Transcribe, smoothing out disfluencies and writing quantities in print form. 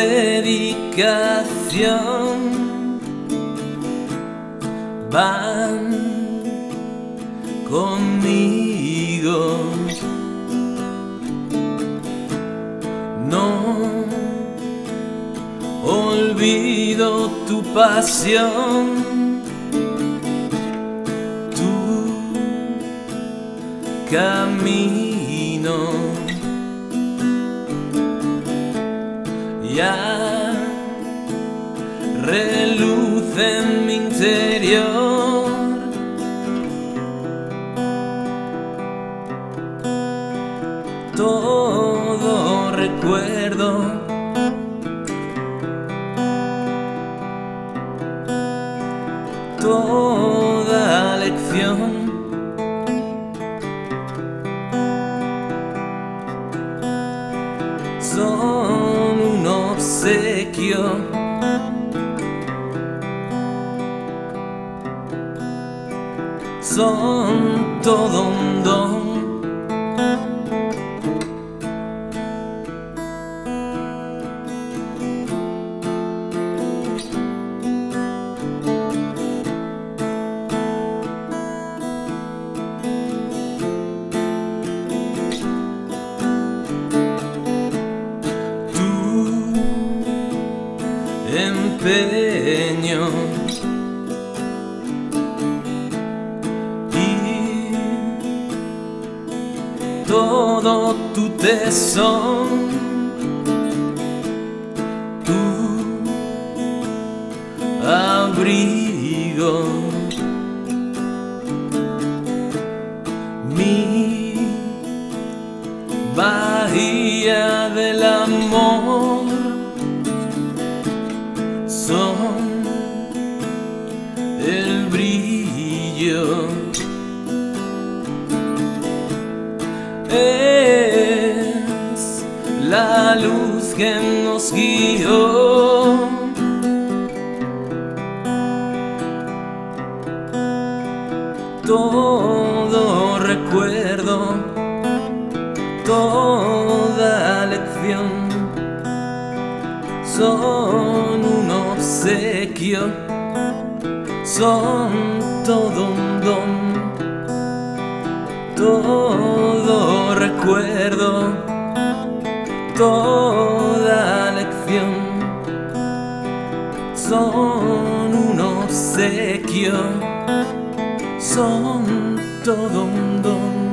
dedicación van conmigo. No olvido tu pasión, tu camino. Ya reluce en mi interior todo recuerdo, toda lección. Son un obsequio, son todo un don. Empeño y todo tu tesón, tu abrigo, mi bahía del amor. Son el brillo, es la luz que nos guió. Todo recuerdo, toda lección, son un obsequio, son todo un don. Todo recuerdo, toda lección, son un obsequio, son todo un don.